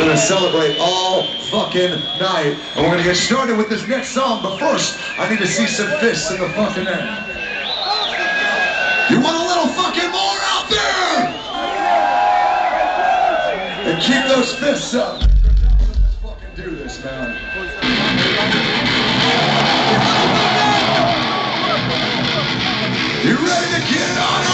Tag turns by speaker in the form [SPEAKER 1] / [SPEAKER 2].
[SPEAKER 1] gonna celebrate all fucking night. And we're gonna get started with this next song, but first, I need to see some fists in the fucking air. You want a little fucking more out there? And keep those fists up. Let's fucking do this, man. You ready to get on it?